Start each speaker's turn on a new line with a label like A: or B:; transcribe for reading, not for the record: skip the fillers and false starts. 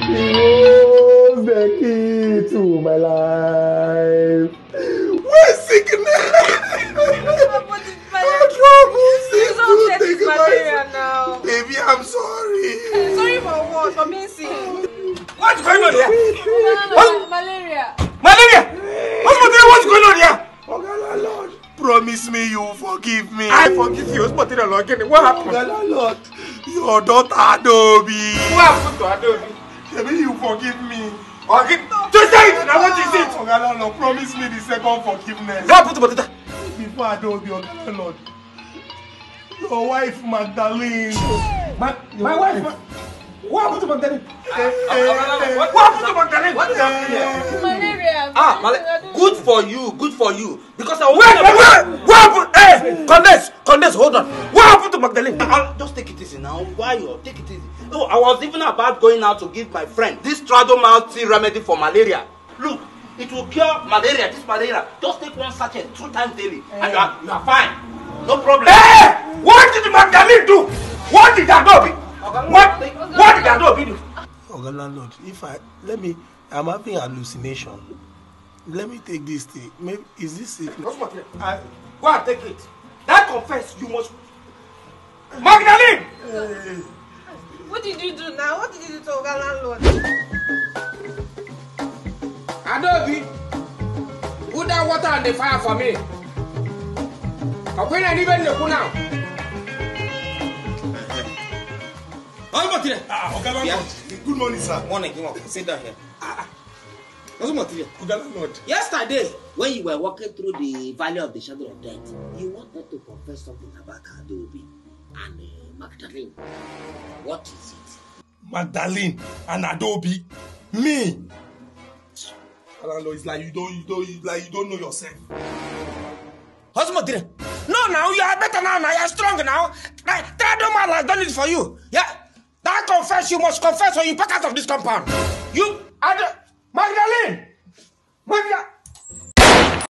A: He was the key to my life. What sickness?
B: Now.
A: Baby, I'm sorry.
B: Sorry for what? For missing.
C: What's going on here?
B: Malaria.
C: Malaria? What's going on here?
A: Ogala Lord, promise me you will forgive me.
C: I forgive you. What happened?
A: Ogala Lord, your daughter Adobe.
C: What happened to Adobe?
A: Maybe you forgive me.
C: Okay. Just say it. Now what is it?
A: Ogala Lord, promise me the second forgiveness.
C: What happened to Batata?
A: Before Adobe, Ogala Lord. Your wife Magdalene.
C: My wife? What happened to Magdalene? What happened to Magdalene? What happened?
B: Malaria.
D: Good for you, good for you. Because I
C: Wait, what happened? Hey, Condense, hold on. What happened to Magdalene?
D: just take it easy now. Why you take it easy? Oh, I was even about going out to give my friend this Tradomouth tea remedy for malaria. Look, it will cure malaria. This malaria. Just take one sachet 2 times daily, and you are fine. No problem.
C: Hey! What did Magdalene do? What did Adobe? What did Adobe do?
A: Ogala Lord, I'm having hallucination. Let me take this thing. Maybe is this it?
C: Go and take it. That confess, you must. Magdalene!
B: What did you do now? What did you do to Ogala Lord?
E: Adobe, put that water on the fire for me. I'm even the now.
A: Ogala Lord, good morning, sir.
D: Morning, come on, sit down here.
A: Ogala Lord.
D: Yesterday, when you were walking through the valley of the shadow of death, you wanted to confess something about Adobe and Magdalene. What is it?
A: Magdalene and Adobe. Me. Ogala Lord, it's like you don't know yourself.
C: Husband, no, now you are better now. You are strong now. Tradomouth has done it for you. Yeah, that confess, you must confess or you pack out of this compound. You, Magdalene,